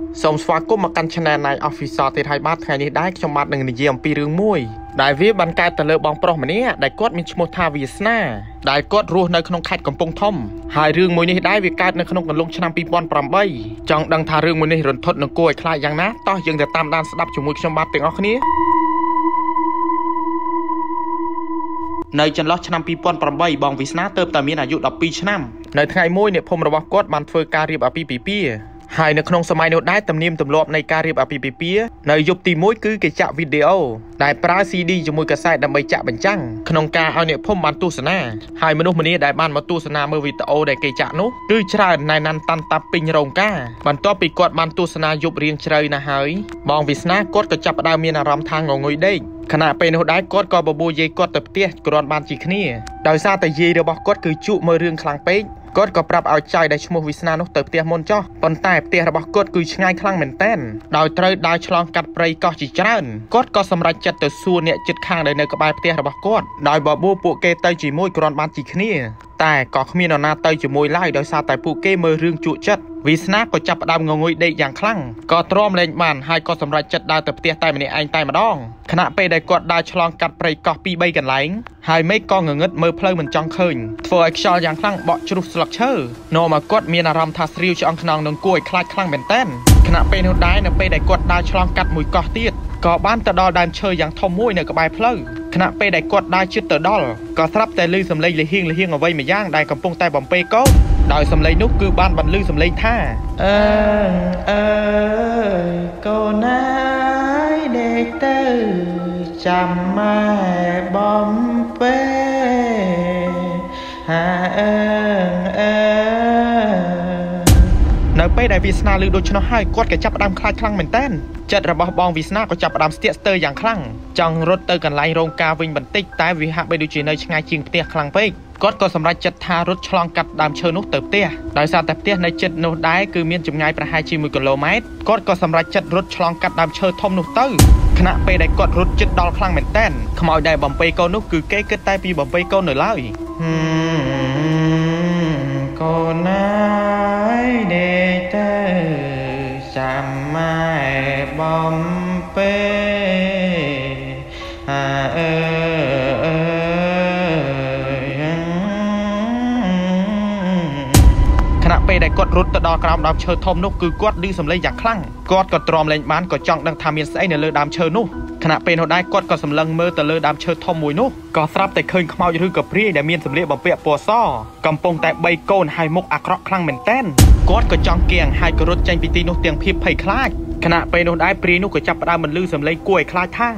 សូមស្វាគមន៍មកកាន់ Channel នៃ Official ទីថៃបាទថ្ងៃនេះដែរខ្ញុំបាទនឹងនិយាយអំពីរឿងមួយដែលវាបានកើតទៅលើបងប្រុសម្នាក់ដែលគាត់មានឈ្មោះថាវាសនាដែលគាត់រស់នៅក្នុងខេត្តកំពង់ធំហើយរឿងមួយនេះដែរវាកើតនៅក្នុងកន្លងឆ្នាំ 2008 ចង់ដឹងថារឿងមួយនេះរន្ធត់នឹងគួរឲ្យខ្លាចយ៉ាងណាតោះយើងទៅតាមដានស្ដាប់ជាមួយខ្ញុំបាទទាំងអស់គ្នានៅចន្លោះឆ្នាំ 2008 បងវាសនាទើបតែមានអាយុ 12 ឆ្នាំនៅថ្ងៃមួយអ្នកភូមិរបស់គាត់បានធ្វើការរៀបអាពាហ៍ពិពាហ៍ហើយនៅក្នុងសម័យនោះដែរទំនៀមទម្លាប់នៃការរៀបអាពាហ៍ពិពាហ៍នៅយប់ទី1គឺគេចាក់វីដេអូដែលប្រើ CD ជាមួយកាសែតដើម្បីចាក់បញ្ចាំងក្នុងការឲ្យអ្នកភូមិបានទស្សនាហើយមនុស្សម្នាដែលបានមកទស្សនាមើលវីដេអូដែលគេចាក់នោះគឺច្រើនណែនណាន់តាន់តាប់ពេញរោងការបន្ទាប់ពីគាត់បានទស្សនាយប់រៀងជ្រៅណាស់ហើយបងវាសនាគាត់ក៏ចាប់ផ្ដើមមានអារម្មណ៍ថាងងុយដេកខណៈពេលនោះដែរគាត់ក៏បបួលយាយគាត់ទៅផ្ទះគ្រាន់បានជាគ្នាដោយសារតែយាយរបស់គាត់គឺជក់មើលរឿងខ្លាំងពេកគាត់ក៏ប្រាប់ឲ្យចៅដែលឈ្មោះវាសនានោះទៅផ្ទះមុនចុះប៉ុន្តែផ្ទះរបស់គាត់គឺឆ្ងាយខ្លាំងមែនទែនដោយត្រូវដើរឆ្លងកាត់ព្រៃកោះជាច្រើនគាត់ក៏សម្រេចចិត្តទៅសួរអ្នកជិតខាងដែលនៅក្បែរផ្ទះរបស់គាត់ដោយបបួលពួកគេទៅជាមួយគ្រាន់បានជាគ្នាតែក៏គ្មាននរណាទៅជាមួយឡើយដោយសារតែពួកគេមើលរឿងជក់ចិត្តវាសនាក៏ចាប់ផ្ដើមងងុយដេកយ៉ាងខ្លាំងក៏ទ្រាំលែងបានហើយក៏សម្រេចចិត្តដើរទៅផ្ទះតែម្នាក់ឯងតែម្ដងខណៈពេលដែលគាត់ដើរឆ្លងកាត់ព្រៃកោះ 2-3 កន្លែងហើយមេឃក៏ងងឹតមើលផ្លូវមិនចង់ឃើញធ្វើឲ្យខ្យល់យ៉ាងខ្លាំងបក់ជ្រុះស្លឹកឈើនាំមកគាត់មានអារម្មណ៍ថាស្រាវឆ្អឹងខ្នងនឹងគួរឲ្យខ្លាចខ្លាំងមែនទែនខណៈពេលនោះដែរនៅពេលដែលគាត់ដើរឆ្លងកាត់មួយកោះទៀតក៏បានទៅដល់ដើមឈើយ៉ាងធំមួយនៅក្បែរផ្លូវខណៈពេលដែលគាត់ដើរជិតទៅដល់ក៏ស្រាប់តែឮសំឡេងលហៀងអ្វីម្យ៉ាងដែលកំពុងតែបំពេកូនដោយសំឡេងនោះគឺបានបន្លឺសំឡេងថាអើយកូនណាយដេកទៅចាំម៉ែបំពេហានៅពេលដែលវាសនាឮដូច្នោះហើយគាត់ក៏ចាប់ផ្ដើមខ្លាចខ្លាំងមែនទែនចិត្តរបស់បងវាសនាក៏ចាប់ផ្ដើមស្ទាក់ស្ទើរយ៉ាងខ្លាំងចង់រត់ទៅកន្លែងរោងការវិញបន្តិចតែវាហាក់បីដូចជានៅឆ្ងាយជាងផ្ទះខ្លាំងពេកគាត់ក៏សម្រេចចិត្តថារត់ឆ្លងកាត់ដើមឈើនោះទៅផ្ទះដោយសារតែផ្ទះនៅជិតនោះដែរគឺមានចម្ងាយប្រហែលជា1 គីឡូម៉ែត្រគាត់ក៏សម្រេចចិត្តរត់ឆ្លងកាត់ដើមឈើធំនោះទៅខណៈពេលដែលគាត់រត់ជិតដល់ខ្លាំងមែនទែនខ្មោចដែលបំពេកូននោះគឺគេគិតតែពីបំពេកូននៅឡើយកូនណាយដេកទៅចាំម៉ែបំពេខណៈពេលដែលគាត់រត់ទៅដល់ក្រោមដើមឈើធំនោះគឺគាត់ឮសំឡេងយ៉ាងខ្លាំងគាត់ក៏ទ្រាំលែងបានក៏ចង់ដឹងថាមានស្អីនៅលើដើមឈើនោះខណៈពេលនោះដែរគាត់ក៏សម្លឹងមើលទៅលើដើមឈើធំមួយនោះក៏ស្រាប់តែឃើញខ្មោចឬក៏ព្រាយដែលមានសម្លៀកបំពាក់ពណ៌សកំពុងតែបីកូនហើយមុខអាក្រក់ខ្លាំងមែនទែនគាត់ក៏ចង់គៀងហើយក៏រត់ចេញពីទីនោះទាំងភាពភ័យខ្លាចខណៈពេលនោះដែរព្រាយនោះក៏ចាប់ផ្ដើមបន្លឺសំឡេងគួរឲ្យខ្លាចថា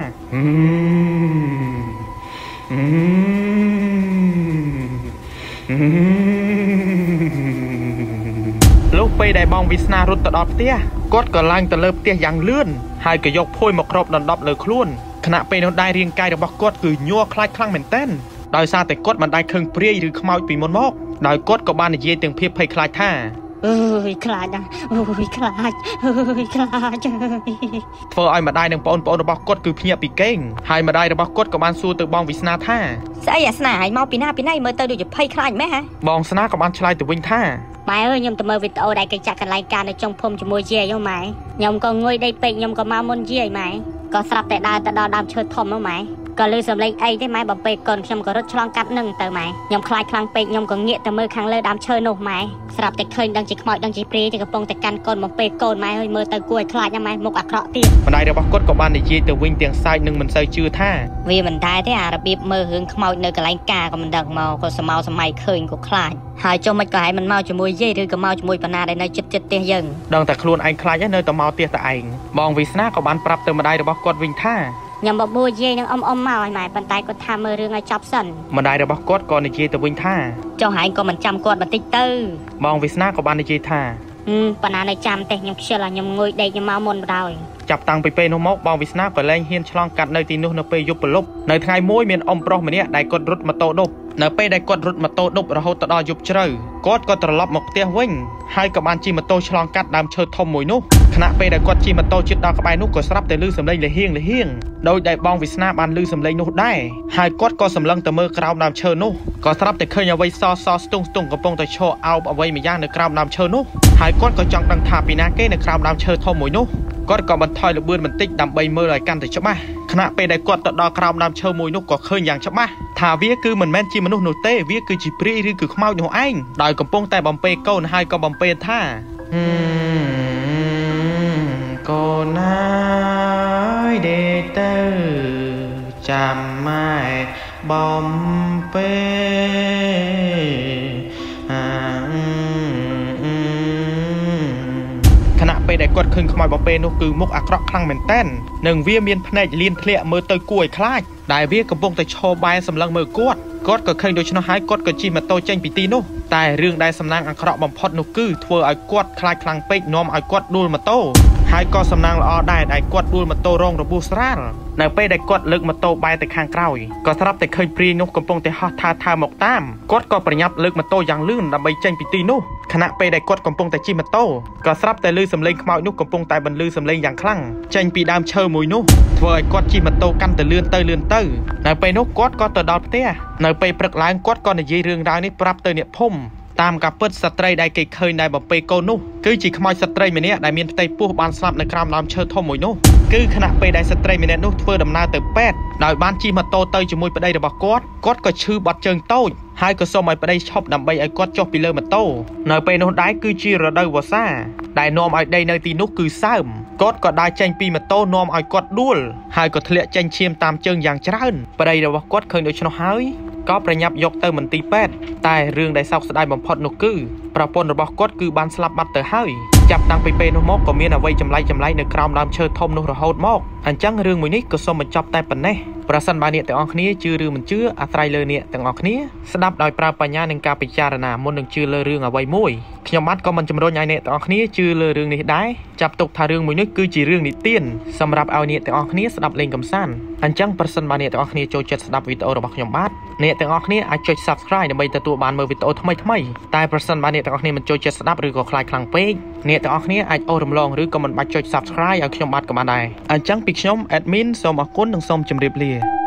លោកពេលដែលបងវាសនារត់ទៅដល់ផ្ទះគាត់ក៏ឡើងទៅលើផ្ទះយ៉ាងលឿនហើយក៏យកភួយមកគ្របដណ្ដប់លើខ្លួនខណៈពេលនោះដែររាងកាយរបស់គាត់គឺញ័រខ្លាចខ្លាំងមែនទែនដោយសារតែគាត់មិនដែលឃើញព្រាយឬខ្មោចពីមុនមកដោយគាត់ក៏បាននិយាយទាំងភាពភ័យខ្លាចថាអើយខ្លាចណាស់អើយខ្លាចអើយខ្លាចធ្វើឲ្យម្ដាយនិងបងប្អូនរបស់គាត់គឺភ្ញាក់ពីគេងហើយម្ដាយរបស់គាត់ក៏បានសួរទៅបងវាសនាថាស្អីអាស្នាឲ្យមកពីណាមើលទៅដូចជាភ័យខ្លាចម៉េះហ៎បងស្នាក៏បានឆ្លើយទៅវិញថាម៉ែអើយខ្ញុំទៅមើលវីដេអូដែលគេចាក់កន្លែងការនៅចុងភូមិជាមួយយាយហ្នឹងម៉ែខ្ញុំក៏ងុយដេកពេកខ្ញុំក៏មកមុនយាយម៉ែក៏ស្រាប់តែដើរទៅដល់ដើមឈើធំហ្នឹងម៉ែក៏លើសំឡេងអីទេម៉ែបំពេកូនខ្ញុំក៏រត់ឆ្លងកាត់នឹងទៅម៉ែខ្ញុំខ្លាចខ្លាំងពេកខ្ញុំក៏ងាកទៅមើលខាងលើដើមឈើនោះម៉ែស្រាប់តែឃើញដឹងជាខ្មោចដឹងជាព្រាយតែកំពុងតែកាន់កូនបំពេកូនម៉ែហើយមើលទៅគួរឲ្យខ្លាចណាស់ម៉ែមុខអាក្រក់ទៀតម្ដាយរបស់គាត់ក៏បាននិយាយទៅវិញទាំងសើចនិងមិនសូវជឿថាវាមិនដែរទេអារបៀបមើលរឿងខ្មោចនៅកន្លែងការក៏មិនដឹងមកក៏សម័យឃើញក៏ខ្លាចហើយចុះមិនក៏ឲ្យមិនមកជាមួយយាយឬក៏មកជាមួយបណ្ណាដែលនៅចិត្តផ្ទះយើងដឹងតែខ្លួនឯងខ្លាចហើយនៅតែមកផ្ទះតែឯងបងវាសនាក៏បានប្រាប់ទៅម្ដាយរបស់គាត់វិញថាខ្ញុំបបួលយាយនឹងអ៊ំមកឲ្យម៉ែប៉ុន្តែគាត់ថាមើលរឿងឲ្យចប់សិនម្ដាយរបស់គាត់ក៏និយាយទៅវិញថាចុះហែងក៏មិនចាំគាត់បន្តិចទៅបងវាសនាក៏បាននិយាយថាបណ្ណានៅចាំទេខ្ញុំខ្ជិលឲ្យខ្ញុំងុយដេកខ្ញុំមកមុនបណ្ដោយចាប់តាំងពីពេលនោះមកបងវាសនាក៏លែងហ៊ានឆ្លងកាត់នៅទីនោះនៅពេលយប់ព្រលប់នៅថ្ងៃមួយមានអ៊ំប្រុសម្នាក់ដែលគាត់រត់ម៉ូតូដប់នៅពេលដែលគាត់រត់ម៉ូតូដប់រហូតដល់យប់ជ្រៅគាត់ក៏ត្រឡប់មកផ្ទះវិញហើយក៏បានជិះម៉ូតូឆ្លងកាត់ដើមឈើធំមួយនោះខណៈពេលដែលគាត់ជិះម៉ូតូជិតដល់ក្បែរនោះក៏ស្រាប់តែឮសំឡេងលះហៀងដោយដែលបងវាសនាបានឮសំឡេងនោះដែរហើយគាត់ក៏សម្លឹងទៅមើលក្រោមដើមឈើនោះក៏ស្រាប់តែឃើញអ្វីសស្ទង់កំពុងតែឈរអោបអ្វីម្យ៉ាងនៅក្រោមដើមឈើនោះហើយគាត់ក៏ចង់ដឹងថាពីណាគេនៅក្រោមដើមឈើធំមួយនោះគាត់ក៏បន្ថយល្បឿនបន្តិចដើម្បីមើលឲ្យកាន់តែច្បាស់ខណៈពេលដែលគាត់ទៅដល់ក្រោមដើមឈើមួយនោះក៏ឃើញយ៉ាងច្បាស់ថាវាគឺមិនមែនជាមនុស្សនោះទេវាគឺជាព្រាយឬគឺខ្មោចនោះឯងដោយកំពុងតែបំពេកូនហើយក៏បំពេថាកូនហើយដេកទៅចាំម៉ែបំពេខណៈពេលដែលគាត់ឃើញខ្មោចបំពេនោះគឺមុខអាក្រក់ខ្លាំងមែនទែននិងវាមានភ្នែកលៀនធ្លាក់មើលទៅគួរឲ្យខ្លាចដែលវាកំពុងតែឈរបែរសម្លឹងមើលគាត់ក៏ឃើញដូច្នោះហើយគាត់ក៏ជិះម៉ូតូចេញពីទីនោះតែរឿងដែលសំណាងអាក្រក់បំផុតនោះគឺធ្វើឲ្យគាត់ខ្លាចខ្លាំងពេកនាំឲ្យគាត់ដួលម៉ូតូហើយក៏សំណាងល្អដែរដែលគាត់ដួលម៉ូតូរងរបួសស្រាលនៅពេលដែលគាត់លើកម៉ូតូបែរទៅខាងក្រោយក៏ស្រាប់តែឃើញព្រាយនោះកំពុងតែហោះថើមកតាមគាត់ក៏ប្រញាប់លើកម៉ូតូយ៉ាងលឿនដើម្បីចេញពីទីនោះខណៈពេលដែលគាត់កំពុងតែជិះម៉ូតូក៏ស្រាប់តែឮសំឡេងខ្មោចនោះកំពុងតែបន្លឺសំឡេងយ៉ាងខ្លាំងចេញពីដើមឈើមួយនោះធ្វើឲ្យគាត់ជិះម៉ូតូកាន់តែលឿនទៅនៅពេលនោះគាត់ក៏ទៅដល់ផ្ទះនៅពេលព្រឹកឡើងគាត់ក៏និយាយរឿងរ៉ាវនេះប្រាប់ទៅអ្នកភូមិតាមការពិតស្ត្រីដែលគេឃើញដែលបំពេកូននោះគឺជាខ្មោចស្ត្រីម្នាក់ដែលមានផ្ទៃពោះបានស្លាប់នៅក្រោមដើមឈើធំមួយនោះគឺខណៈពេលដែលស្ត្រីម្នាក់នោះធ្វើដំណើរទៅពេទ្យដោយបានជិះម៉ូតូទៅជាមួយប្តីរបស់គាត់ក៏ឈឺបាត់ជើងតូចហើយក៏សូមឲ្យប្តីឈប់ដើម្បីឲ្យគាត់ចុះពីលើម៉ូតូនៅពេលនោះដែរគឺជារដូវវស្សាដែលនាំឲ្យដីនៅទីនោះគឺសើមគាត់ក៏ដើរចេញពីម៉ូតូនាំឲ្យគាត់ដួលហើយក៏ធ្លាក់ចេញឈាមតាមជើងយ៉ាងច្រើនប្តីរបស់គាត់ឃើញដូច្នោះហើយក៏ប្រញាប់យកទៅមន្ទីរពេទ្យតែរឿងដែលសោកស្ដាយបំផុតនោះគឺប្រពន្ធរបស់គាត់គឺបានស្លាប់បាត់ទៅហើយចាប់តាំងពីពេលនោះមកក៏មានអ្វីចម្លែកនៅក្រោមដើមឈើធំនោះរហូតមកអញ្ចឹងរឿងមួយនេះក៏សូមបញ្ចប់តែប៉ុណ្ណេះប្រសិនបើអ្នកទាំងអស់គ្នាជឿឬមិនជឿអាស្រ័យលើអ្នកទាំងអស់គ្នាស្ដាប់ដោយប្រើបញ្ញានិងការពិចារណាមុននឹងជឿលើរឿងអ្វីមួយខ្ញុំបាទក៏មិនជំរុញឲ្យអ្នកទាំងអស់គ្នាជឿលើរឿងនេះដែរចាប់ទុកថារឿងមួយនេះគឺជារឿងនិទានសម្រាប់ឲ្យអ្នកទាំងអស់គ្នាស្ដាប់លេងកម្សាន្តអញ្ចឹងប្រសិនបើអ្នកទាំងអស់គ្នាចូលចិត្តស្ដាប់វីដេអូរបស់ខ្ញុំបាទអ្នកទាំងអស់គ្នាអាចចុច Subscribe ដើម្បីទទួលបានមើលវីដេអូថ្មីតែប្រសិនបើអ្នកទាំងអស់គ្នាមិនចូលចិត្តស្ដាប់ឬក៏ខ្លាចខ្លាំងពេកអ្នកទាំងអស់គ្នាអាចអូសរំលងឬក៏មិនបាច់ចុច Subscribe ឲ្យខ្ញុំបាទក៏បានដែរអញ្ចឹងពីខ្ញុំ Admin សូមអរគុណនិងសូមជម្រាបលា